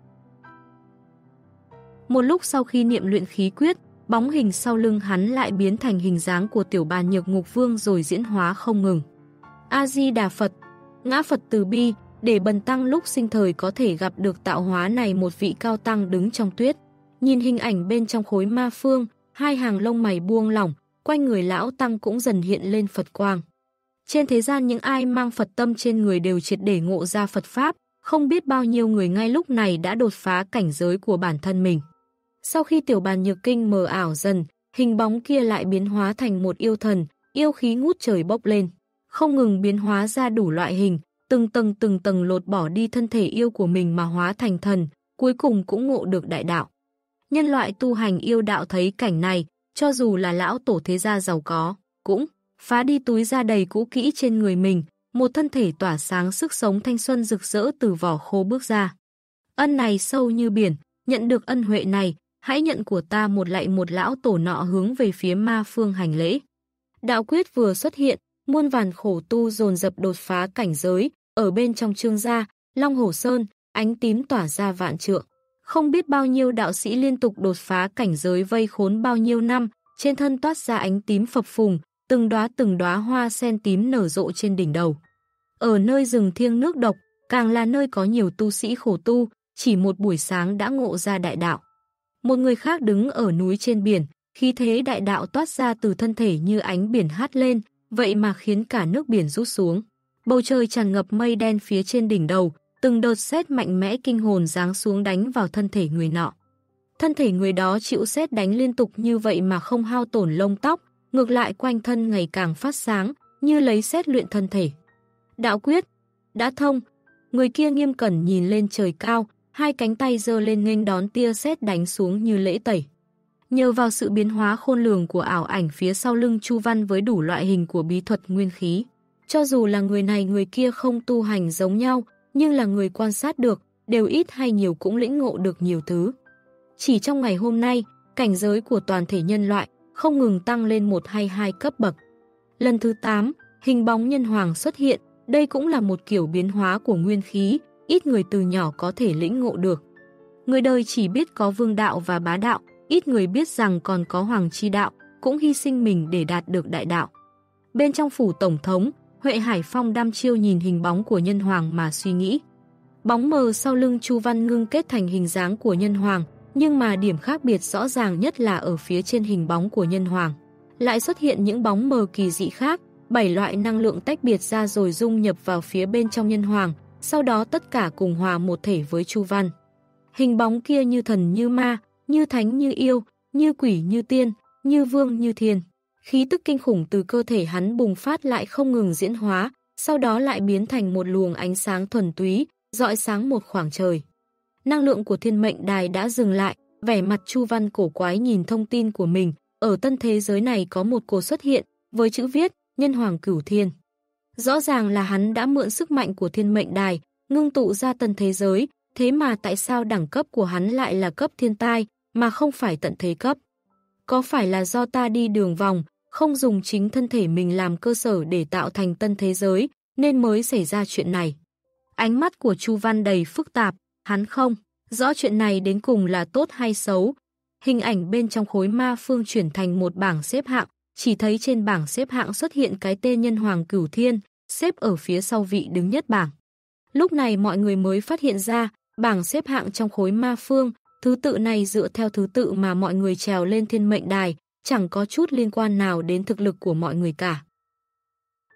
Một lúc sau khi niệm luyện khí quyết, bóng hình sau lưng hắn lại biến thành hình dáng của tiểu bàn nhược ngục vương rồi diễn hóa không ngừng. A-di-đà Phật, ngã Phật từ bi, để bần tăng lúc sinh thời có thể gặp được tạo hóa này một vị cao tăng đứng trong tuyết. Nhìn hình ảnh bên trong khối ma phương, hai hàng lông mày buông lỏng, quanh người lão tăng cũng dần hiện lên Phật quang. Trên thế gian những ai mang Phật tâm trên người đều triệt để ngộ ra Phật Pháp, không biết bao nhiêu người ngay lúc này đã đột phá cảnh giới của bản thân mình. Sau khi tiểu bàn nhược kinh mờ ảo dần, hình bóng kia lại biến hóa thành một yêu thần, yêu khí ngút trời bốc lên. Không ngừng biến hóa ra đủ loại hình, từng tầng từng tầng lột bỏ đi thân thể yêu của mình mà hóa thành thần, cuối cùng cũng ngộ được đại đạo. Nhân loại tu hành yêu đạo thấy cảnh này, cho dù là lão tổ thế gia giàu có, cũng phá đi túi da đầy cũ kỹ trên người mình, một thân thể tỏa sáng sức sống thanh xuân rực rỡ từ vỏ khô bước ra. Ân này sâu như biển, nhận được ân huệ này, hãy nhận của ta một lạy một lão tổ nọ hướng về phía ma phương hành lễ. Đạo quyết vừa xuất hiện, muôn vàn khổ tu dồn dập đột phá cảnh giới, ở bên trong Trương gia, Long Hổ Sơn, ánh tím tỏa ra vạn trượng. Không biết bao nhiêu đạo sĩ liên tục đột phá cảnh giới vây khốn bao nhiêu năm, trên thân toát ra ánh tím phập phùng, từng đóa từng đóa hoa sen tím nở rộ trên đỉnh đầu. Ở nơi rừng thiêng nước độc, càng là nơi có nhiều tu sĩ khổ tu, chỉ một buổi sáng đã ngộ ra đại đạo. Một người khác đứng ở núi trên biển, khí thế đại đạo toát ra từ thân thể như ánh biển hát lên, vậy mà khiến cả nước biển rút xuống. Bầu trời tràn ngập mây đen phía trên đỉnh đầu, từng đợt sét mạnh mẽ kinh hồn giáng xuống đánh vào thân thể người nọ. Thân thể người đó chịu sét đánh liên tục như vậy mà không hao tổn lông tóc, ngược lại quanh thân ngày càng phát sáng, như lấy sét luyện thân thể. Đạo quyết đã thông, người kia nghiêm cẩn nhìn lên trời cao, hai cánh tay giơ lên nghênh đón tia sét đánh xuống như lễ tẩy. Nhờ vào sự biến hóa khôn lường của ảo ảnh phía sau lưng Chu Văn với đủ loại hình của bí thuật nguyên khí, cho dù là người này người kia không tu hành giống nhau, nhưng là người quan sát được, đều ít hay nhiều cũng lĩnh ngộ được nhiều thứ. Chỉ trong ngày hôm nay, cảnh giới của toàn thể nhân loại không ngừng tăng lên một hay hai cấp bậc. Lần thứ tám, hình bóng nhân hoàng xuất hiện, đây cũng là một kiểu biến hóa của nguyên khí, ít người từ nhỏ có thể lĩnh ngộ được. Người đời chỉ biết có vương đạo và bá đạo, ít người biết rằng còn có hoàng chi đạo, cũng hy sinh mình để đạt được đại đạo. Bên trong phủ tổng thống, Huệ Hải Phong đăm chiêu nhìn hình bóng của nhân hoàng mà suy nghĩ. Bóng mờ sau lưng Chu Văn ngưng kết thành hình dáng của nhân hoàng, nhưng mà điểm khác biệt rõ ràng nhất là ở phía trên hình bóng của nhân hoàng. Lại xuất hiện những bóng mờ kỳ dị khác, bảy loại năng lượng tách biệt ra rồi dung nhập vào phía bên trong nhân hoàng, sau đó tất cả cùng hòa một thể với Chu Văn. Hình bóng kia như thần như ma, như thánh như yêu, như quỷ như tiên, như vương như thiên. Khí tức kinh khủng từ cơ thể hắn bùng phát lại không ngừng diễn hóa, sau đó lại biến thành một luồng ánh sáng thuần túy, rọi sáng một khoảng trời. Năng lượng của thiên mệnh đài đã dừng lại, vẻ mặt Chu Văn cổ quái nhìn thông tin của mình, ở tân thế giới này có một cột xuất hiện, với chữ viết, Nhân Hoàng Cửu Thiên. Rõ ràng là hắn đã mượn sức mạnh của thiên mệnh đài, ngưng tụ ra tân thế giới, thế mà tại sao đẳng cấp của hắn lại là cấp thiên tai, mà không phải tận thế cấp? Có phải là do ta đi đường vòng, không dùng chính thân thể mình làm cơ sở để tạo thành tân thế giới, nên mới xảy ra chuyện này? Ánh mắt của Chu Văn đầy phức tạp, hắn không rõ chuyện này đến cùng là tốt hay xấu. Hình ảnh bên trong khối ma phương chuyển thành một bảng xếp hạng, chỉ thấy trên bảng xếp hạng xuất hiện cái tên Nhân Hoàng Cửu Thiên, xếp ở phía sau vị đứng nhất bảng. Lúc này mọi người mới phát hiện ra, bảng xếp hạng trong khối ma phương, thứ tự này dựa theo thứ tự mà mọi người trèo lên thiên mệnh đài, chẳng có chút liên quan nào đến thực lực của mọi người cả.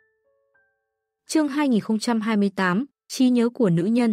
Chương hai nghìn không trăm hai mươi tám, trí nhớ của nữ nhân.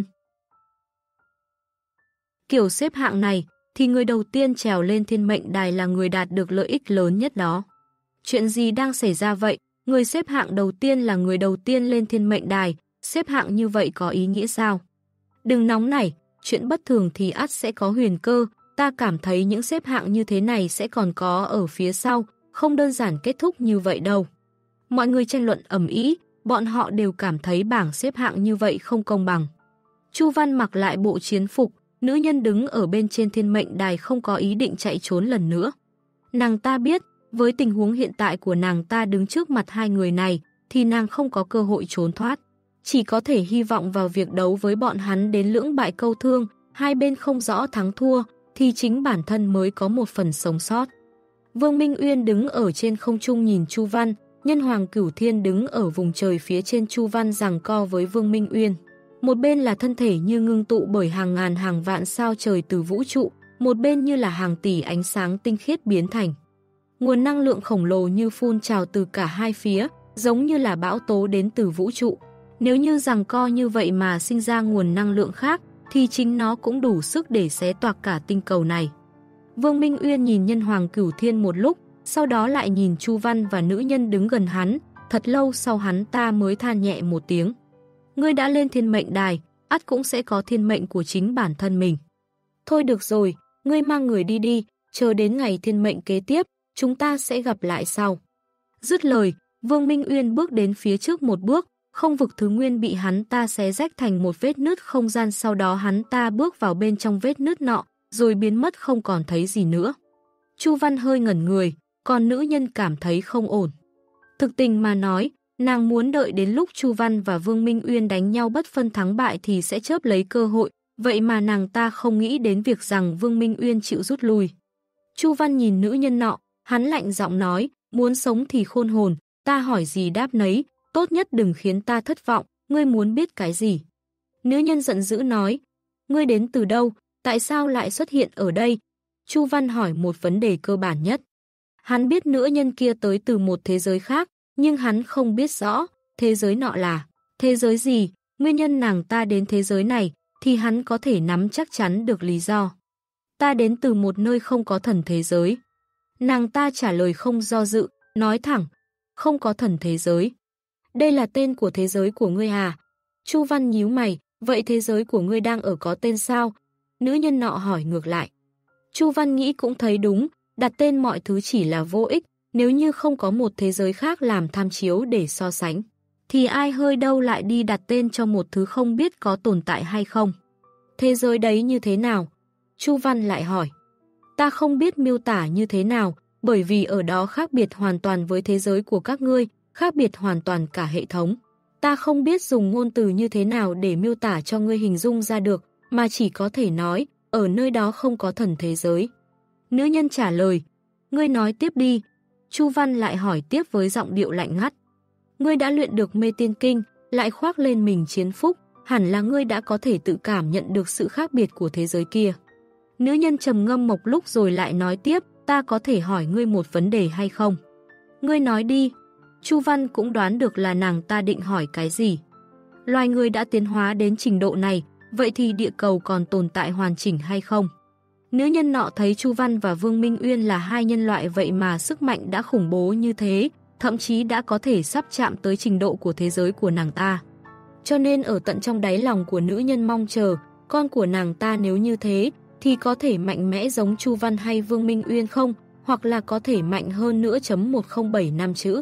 Kiểu xếp hạng này, thì người đầu tiên trèo lên thiên mệnh đài là người đạt được lợi ích lớn nhất đó. Chuyện gì đang xảy ra vậy? Người xếp hạng đầu tiên là người đầu tiên lên thiên mệnh đài, xếp hạng như vậy có ý nghĩa sao? Đừng nóng nảy, chuyện bất thường thì ắt sẽ có huyền cơ, ta cảm thấy những xếp hạng như thế này sẽ còn có ở phía sau, không đơn giản kết thúc như vậy đâu. Mọi người tranh luận ầm ĩ, bọn họ đều cảm thấy bảng xếp hạng như vậy không công bằng. Chu Văn mặc lại bộ chiến phục, nữ nhân đứng ở bên trên thiên mệnh đài không có ý định chạy trốn lần nữa. Nàng ta biết, với tình huống hiện tại của nàng ta đứng trước mặt hai người này, thì nàng không có cơ hội trốn thoát. Chỉ có thể hy vọng vào việc đấu với bọn hắn đến lưỡng bại câu thương, hai bên không rõ thắng thua, thì chính bản thân mới có một phần sống sót. Vương Minh Uyên đứng ở trên không trung nhìn Chu Văn, Nhân Hoàng Cửu Thiên đứng ở vùng trời phía trên Chu Văn giằng co với Vương Minh Uyên. Một bên là thân thể như ngưng tụ bởi hàng ngàn hàng vạn sao trời từ vũ trụ, một bên như là hàng tỷ ánh sáng tinh khiết biến thành. Nguồn năng lượng khổng lồ như phun trào từ cả hai phía, giống như là bão tố đến từ vũ trụ. Nếu như giằng co như vậy mà sinh ra nguồn năng lượng khác, thì chính nó cũng đủ sức để xé toạc cả tinh cầu này. Vương Minh Uyên nhìn Nhân Hoàng Cửu Thiên một lúc, sau đó lại nhìn Chu Văn và nữ nhân đứng gần hắn, thật lâu sau hắn ta mới than nhẹ một tiếng. Ngươi đã lên thiên mệnh đài, ắt cũng sẽ có thiên mệnh của chính bản thân mình. Thôi được rồi, ngươi mang người đi đi, chờ đến ngày thiên mệnh kế tiếp, chúng ta sẽ gặp lại sau. Dứt lời, Vương Minh Uyên bước đến phía trước một bước, không vực thứ nguyên bị hắn ta xé rách thành một vết nứt không gian, sau đó hắn ta bước vào bên trong vết nứt nọ, rồi biến mất không còn thấy gì nữa. Chu Văn hơi ngẩn người, còn nữ nhân cảm thấy không ổn. Thực tình mà nói, nàng muốn đợi đến lúc Chu Văn và Vương Minh Uyên đánh nhau bất phân thắng bại thì sẽ chớp lấy cơ hội, vậy mà nàng ta không nghĩ đến việc rằng Vương Minh Uyên chịu rút lui. Chu Văn nhìn nữ nhân nọ, hắn lạnh giọng nói, muốn sống thì khôn hồn, ta hỏi gì đáp nấy, tốt nhất đừng khiến ta thất vọng, ngươi muốn biết cái gì? Nữ nhân giận dữ nói, ngươi đến từ đâu, tại sao lại xuất hiện ở đây? Chu Văn hỏi một vấn đề cơ bản nhất. Hắn biết nữ nhân kia tới từ một thế giới khác, nhưng hắn không biết rõ, thế giới nọ là thế giới gì, nguyên nhân nàng ta đến thế giới này, thì hắn có thể nắm chắc chắn được lý do. Ta đến từ một nơi không có thần thế giới. Nàng ta trả lời không do dự, nói thẳng, không có thần thế giới. Đây là tên của thế giới của ngươi à? Chu Văn nhíu mày, vậy thế giới của ngươi đang ở có tên sao? Nữ nhân nọ hỏi ngược lại. Chu Văn nghĩ cũng thấy đúng, đặt tên mọi thứ chỉ là vô ích, nếu như không có một thế giới khác làm tham chiếu để so sánh, thì ai hơi đâu lại đi đặt tên cho một thứ không biết có tồn tại hay không. Thế giới đấy như thế nào? Chu Văn lại hỏi. Ta không biết miêu tả như thế nào, bởi vì ở đó khác biệt hoàn toàn với thế giới của các ngươi, khác biệt hoàn toàn cả hệ thống. Ta không biết dùng ngôn từ như thế nào để miêu tả cho ngươi hình dung ra được, mà chỉ có thể nói, ở nơi đó không có thần thế giới. Nữ nhân trả lời, ngươi nói tiếp đi. Chu Văn lại hỏi tiếp với giọng điệu lạnh ngắt. Ngươi đã luyện được mê tiên kinh, lại khoác lên mình chiến phúc, hẳn là ngươi đã có thể tự cảm nhận được sự khác biệt của thế giới kia. Nữ nhân trầm ngâm một lúc rồi lại nói tiếp, ta có thể hỏi ngươi một vấn đề hay không? Ngươi nói đi. Chu Văn cũng đoán được là nàng ta định hỏi cái gì. Loài người đã tiến hóa đến trình độ này, vậy thì địa cầu còn tồn tại hoàn chỉnh hay không? Nữ nhân nọ thấy Chu Văn và Vương Minh Uyên là hai nhân loại vậy mà sức mạnh đã khủng bố như thế, thậm chí đã có thể sắp chạm tới trình độ của thế giới của nàng ta. Cho nên ở tận trong đáy lòng của nữ nhân mong chờ, con của nàng ta nếu như thế, thì có thể mạnh mẽ giống Chu Văn hay Vương Minh Uyên không, hoặc là có thể mạnh hơn nữa chấm một không bảy năm chữ.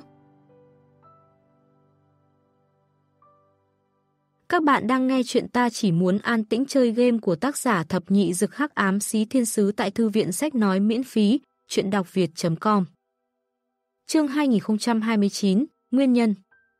Các bạn đang nghe chuyện Ta Chỉ Muốn An Tĩnh Chơi Game của tác giả Thập Nhị Dực Hắc Ám Xí Thiên Sứ tại Thư viện Sách Nói miễn phí, chuyện đọc việt chấm com. Chương hai nghìn không trăm hai mươi chín, Nguyên nhân.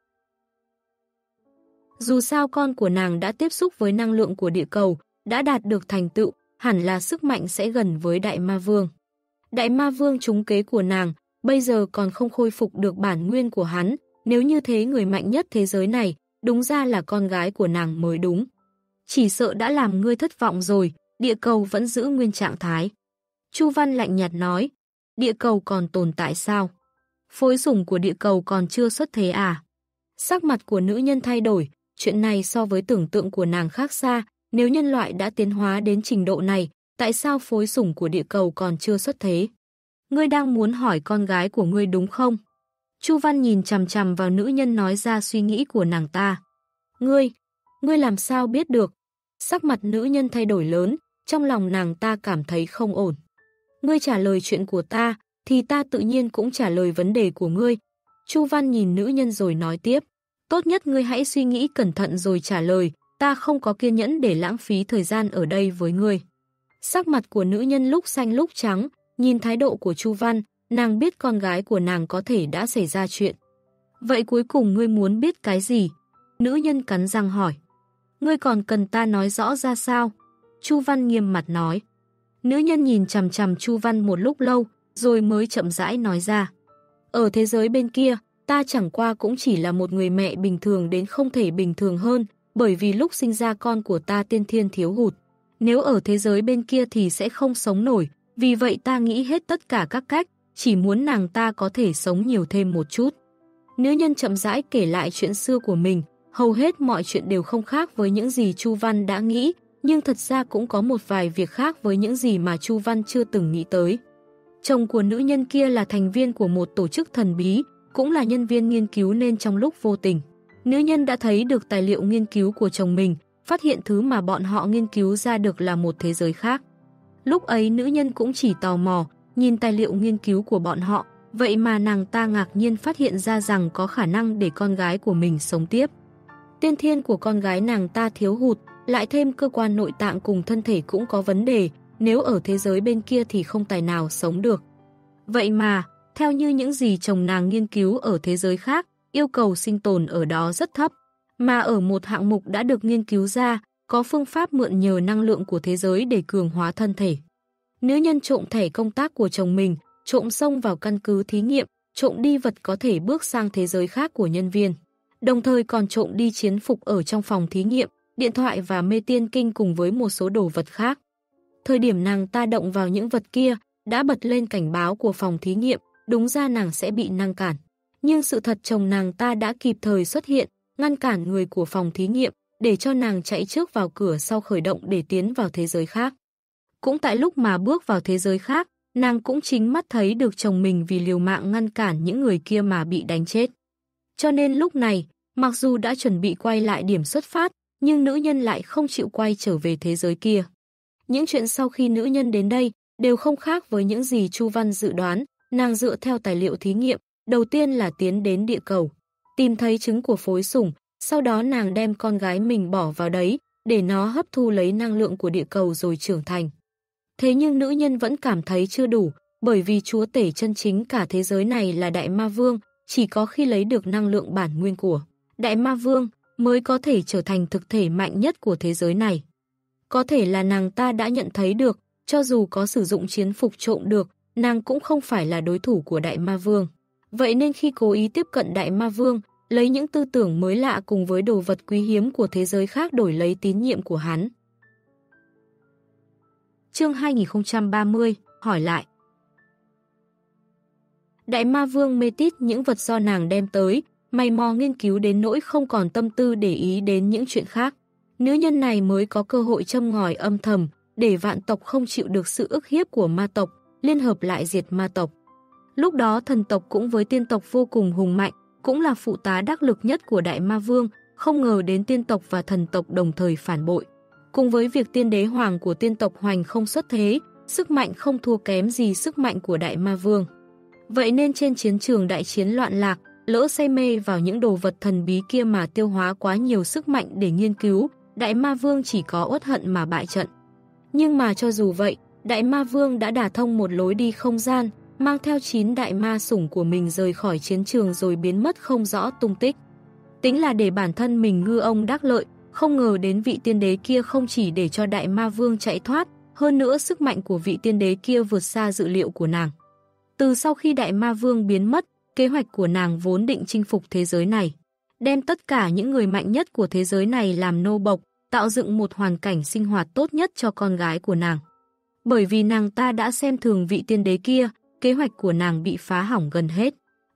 Dù sao con của nàng đã tiếp xúc với năng lượng của địa cầu, đã đạt được thành tựu, hẳn là sức mạnh sẽ gần với Đại Ma Vương. Đại Ma Vương trúng kế của nàng, bây giờ còn không khôi phục được bản nguyên của hắn, nếu như thế người mạnh nhất thế giới này, đúng ra là con gái của nàng mới đúng. Chỉ sợ đã làm ngươi thất vọng rồi, địa cầu vẫn giữ nguyên trạng thái. Chu Văn lạnh nhạt nói, địa cầu còn tồn tại sao? Phối sủng của địa cầu còn chưa xuất thế à? Sắc mặt của nữ nhân thay đổi, chuyện này so với tưởng tượng của nàng khác xa, nếu nhân loại đã tiến hóa đến trình độ này, tại sao phối sủng của địa cầu còn chưa xuất thế? Ngươi đang muốn hỏi con gái của ngươi đúng không? Chu Văn nhìn chằm chằm vào nữ nhân nói ra suy nghĩ của nàng ta. Ngươi, ngươi làm sao biết được? Sắc mặt nữ nhân thay đổi lớn, trong lòng nàng ta cảm thấy không ổn. Ngươi trả lời chuyện của ta, thì ta tự nhiên cũng trả lời vấn đề của ngươi. Chu Văn nhìn nữ nhân rồi nói tiếp. Tốt nhất ngươi hãy suy nghĩ cẩn thận rồi trả lời, ta không có kiên nhẫn để lãng phí thời gian ở đây với ngươi. Sắc mặt của nữ nhân lúc xanh lúc trắng, nhìn thái độ của Chu Văn, nàng biết con gái của nàng có thể đã xảy ra chuyện. Vậy cuối cùng ngươi muốn biết cái gì? Nữ nhân cắn răng hỏi. Ngươi còn cần ta nói rõ ra sao? Chu Văn nghiêm mặt nói. Nữ nhân nhìn chằm chằm Chu Văn một lúc lâu, rồi mới chậm rãi nói ra. Ở thế giới bên kia, ta chẳng qua cũng chỉ là một người mẹ bình thường đến không thể bình thường hơn, bởi vì lúc sinh ra con của ta tiên thiên thiếu hụt. Nếu ở thế giới bên kia thì sẽ không sống nổi, vì vậy ta nghĩ hết tất cả các cách, chỉ muốn nàng ta có thể sống nhiều thêm một chút. Nữ nhân chậm rãi kể lại chuyện xưa của mình, hầu hết mọi chuyện đều không khác với những gì Chu Văn đã nghĩ, nhưng thật ra cũng có một vài việc khác với những gì mà Chu Văn chưa từng nghĩ tới. Chồng của nữ nhân kia là thành viên của một tổ chức thần bí, cũng là nhân viên nghiên cứu nên trong lúc vô tình, nữ nhân đã thấy được tài liệu nghiên cứu của chồng mình, phát hiện thứ mà bọn họ nghiên cứu ra được là một thế giới khác. Lúc ấy nữ nhân cũng chỉ tò mò, nhìn tài liệu nghiên cứu của bọn họ, vậy mà nàng ta ngạc nhiên phát hiện ra rằng có khả năng để con gái của mình sống tiếp. Tiên thiên của con gái nàng ta thiếu hụt, lại thêm cơ quan nội tạng cùng thân thể cũng có vấn đề, nếu ở thế giới bên kia thì không tài nào sống được. Vậy mà, theo như những gì chồng nàng nghiên cứu ở thế giới khác, yêu cầu sinh tồn ở đó rất thấp, mà ở một hạng mục đã được nghiên cứu ra, có phương pháp mượn nhờ năng lượng của thế giới để cường hóa thân thể. Nữ nhân trộm thẻ công tác của chồng mình, trộm xông vào căn cứ thí nghiệm, trộm đi vật có thể bước sang thế giới khác của nhân viên. Đồng thời còn trộm đi chiến phục ở trong phòng thí nghiệm, điện thoại và mê tiên kinh cùng với một số đồ vật khác. Thời điểm nàng ta động vào những vật kia, đã bật lên cảnh báo của phòng thí nghiệm, đúng ra nàng sẽ bị ngăn cản. Nhưng sự thật chồng nàng ta đã kịp thời xuất hiện, ngăn cản người của phòng thí nghiệm, để cho nàng chạy trước vào cửa sau khởi động để tiến vào thế giới khác. Cũng tại lúc mà bước vào thế giới khác, nàng cũng chính mắt thấy được chồng mình vì liều mạng ngăn cản những người kia mà bị đánh chết. Cho nên lúc này, mặc dù đã chuẩn bị quay lại điểm xuất phát, nhưng nữ nhân lại không chịu quay trở về thế giới kia. Những chuyện sau khi nữ nhân đến đây đều không khác với những gì Chu Văn dự đoán, nàng dựa theo tài liệu thí nghiệm, đầu tiên là tiến đến địa cầu, tìm thấy trứng của phối sủng, sau đó nàng đem con gái mình bỏ vào đấy, để nó hấp thu lấy năng lượng của địa cầu rồi trưởng thành. Thế nhưng nữ nhân vẫn cảm thấy chưa đủ, bởi vì chúa tể chân chính cả thế giới này là Đại Ma Vương, chỉ có khi lấy được năng lượng bản nguyên của Đại Ma Vương mới có thể trở thành thực thể mạnh nhất của thế giới này. Có thể là nàng ta đã nhận thấy được, cho dù có sử dụng chiến phục trộm được, nàng cũng không phải là đối thủ của Đại Ma Vương. Vậy nên khi cố ý tiếp cận Đại Ma Vương, lấy những tư tưởng mới lạ cùng với đồ vật quý hiếm của thế giới khác đổi lấy tín nhiệm của hắn. Chương hai nghìn không trăm ba mươi, hỏi lại. Đại Ma Vương mê tít những vật do nàng đem tới, mày mò nghiên cứu đến nỗi không còn tâm tư để ý đến những chuyện khác. Nữ nhân này mới có cơ hội châm ngòi âm thầm, để vạn tộc không chịu được sự ức hiếp của ma tộc, liên hợp lại diệt ma tộc. Lúc đó thần tộc cũng với tiên tộc vô cùng hùng mạnh, cũng là phụ tá đắc lực nhất của Đại Ma Vương, không ngờ đến tiên tộc và thần tộc đồng thời phản bội. Cùng với việc tiên đế hoàng của tiên tộc hoành không xuất thế, sức mạnh không thua kém gì sức mạnh của Đại Ma Vương. Vậy nên trên chiến trường đại chiến loạn lạc, lỡ say mê vào những đồ vật thần bí kia mà tiêu hóa quá nhiều sức mạnh để nghiên cứu, Đại Ma Vương chỉ có uất hận mà bại trận. Nhưng mà cho dù vậy, Đại Ma Vương đã đả thông một lối đi không gian, mang theo chín đại ma sủng của mình rời khỏi chiến trường rồi biến mất không rõ tung tích. Tính là để bản thân mình ngư ông đắc lợi, không ngờ đến vị tiên đế kia không chỉ để cho Đại Ma Vương chạy thoát, hơn nữa sức mạnh của vị tiên đế kia vượt xa dự liệu của nàng. Từ sau khi Đại Ma Vương biến mất, kế hoạch của nàng vốn định chinh phục thế giới này, đem tất cả những người mạnh nhất của thế giới này làm nô bộc, tạo dựng một hoàn cảnh sinh hoạt tốt nhất cho con gái của nàng. Bởi vì nàng ta đã xem thường vị tiên đế kia, kế hoạch của nàng bị phá hỏng gần hết.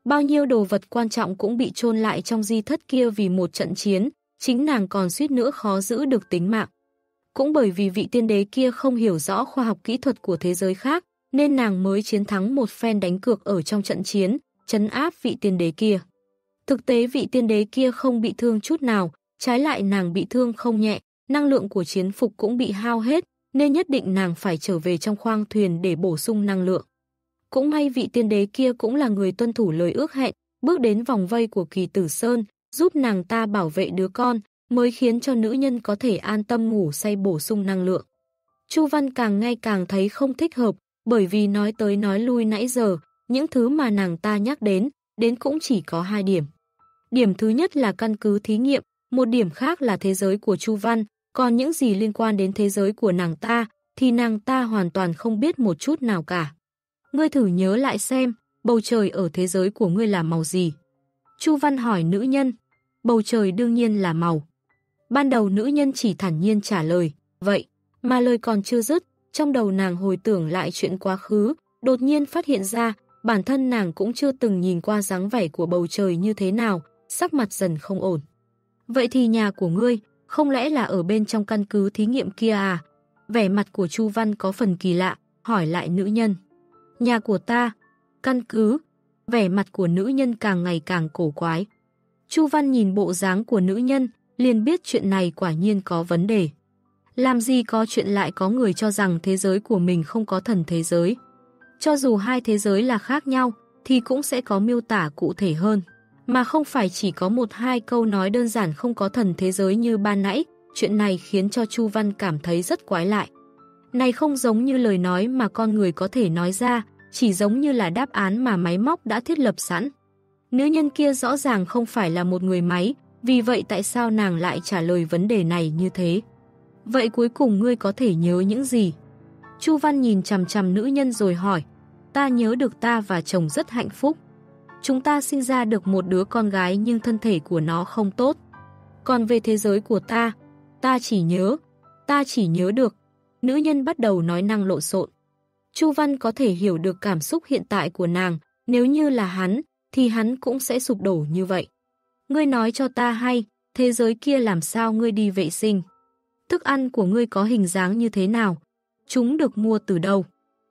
Bao nhiêu đồ vật quan trọng cũng bị chôn lại trong di thất kia vì một trận chiến, chính nàng còn suýt nữa khó giữ được tính mạng. Cũng bởi vì vị tiên đế kia không hiểu rõ khoa học kỹ thuật của thế giới khác, nên nàng mới chiến thắng một phen đánh cược ở trong trận chiến, trấn áp vị tiên đế kia. Thực tế vị tiên đế kia không bị thương chút nào, trái lại nàng bị thương không nhẹ, năng lượng của chiến phục cũng bị hao hết, nên nhất định nàng phải trở về trong khoang thuyền để bổ sung năng lượng. Cũng may vị tiên đế kia cũng là người tuân thủ lời ước hẹn, bước đến vòng vây của Kỳ Tử Sơn, giúp nàng ta bảo vệ đứa con, mới khiến cho nữ nhân có thể an tâm ngủ say bổ sung năng lượng. Chu Văn càng ngày càng thấy không thích hợp, bởi vì nói tới nói lui nãy giờ, những thứ mà nàng ta nhắc đến, đến cũng chỉ có hai điểm. Điểm thứ nhất là căn cứ thí nghiệm, một điểm khác là thế giới của Chu Văn, còn những gì liên quan đến thế giới của nàng ta, thì nàng ta hoàn toàn không biết một chút nào cả. Ngươi thử nhớ lại xem, bầu trời ở thế giới của ngươi là màu gì? Chu Văn hỏi nữ nhân. Bầu trời đương nhiên là màu. Ban đầu nữ nhân chỉ thản nhiên trả lời, vậy, mà lời còn chưa dứt, trong đầu nàng hồi tưởng lại chuyện quá khứ, đột nhiên phát hiện ra, bản thân nàng cũng chưa từng nhìn qua dáng vẻ của bầu trời như thế nào, sắc mặt dần không ổn. Vậy thì nhà của ngươi, không lẽ là ở bên trong căn cứ thí nghiệm kia à? Vẻ mặt của Chu Văn có phần kỳ lạ, hỏi lại nữ nhân. Nhà của ta, căn cứ, vẻ mặt của nữ nhân càng ngày càng cổ quái. Chu Văn nhìn bộ dáng của nữ nhân, liền biết chuyện này quả nhiên có vấn đề. Làm gì có chuyện lại có người cho rằng thế giới của mình không có thần thế giới. Cho dù hai thế giới là khác nhau, thì cũng sẽ có miêu tả cụ thể hơn. Mà không phải chỉ có một hai câu nói đơn giản không có thần thế giới như ban nãy, chuyện này khiến cho Chu Văn cảm thấy rất quái lạ. Này không giống như lời nói mà con người có thể nói ra, chỉ giống như là đáp án mà máy móc đã thiết lập sẵn. Nữ nhân kia rõ ràng không phải là một người máy, vì vậy tại sao nàng lại trả lời vấn đề này như thế? Vậy cuối cùng ngươi có thể nhớ những gì? Chu Văn nhìn chằm chằm nữ nhân rồi hỏi, ta nhớ được ta và chồng rất hạnh phúc. Chúng ta sinh ra được một đứa con gái nhưng thân thể của nó không tốt. Còn về thế giới của ta, ta chỉ nhớ, ta chỉ nhớ được. Nữ nhân bắt đầu nói năng lộn xộn. Chu Văn có thể hiểu được cảm xúc hiện tại của nàng, nếu như là hắn, thì hắn cũng sẽ sụp đổ như vậy. Ngươi nói cho ta hay, thế giới kia làm sao ngươi đi vệ sinh? Thức ăn của ngươi có hình dáng như thế nào? Chúng được mua từ đâu?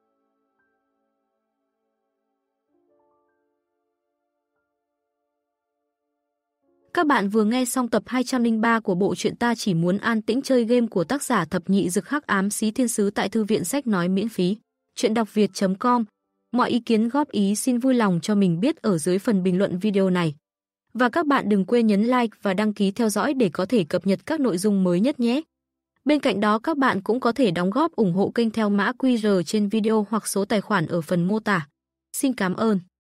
Các bạn vừa nghe xong tập hai trăm lẻ ba của bộ truyện Ta Chỉ Muốn An Tĩnh Chơi Game của tác giả Thập Nhị Dực Hắc Ám Xí Thiên Sứ tại thư viện sách nói miễn phí. Chuyện đọc việt chấm com. Mọi ý kiến góp ý xin vui lòng cho mình biết ở dưới phần bình luận video này. Và các bạn đừng quên nhấn like và đăng ký theo dõi để có thể cập nhật các nội dung mới nhất nhé. Bên cạnh đó các bạn cũng có thể đóng góp ủng hộ kênh theo mã quy rờ trên video hoặc số tài khoản ở phần mô tả. Xin cảm ơn.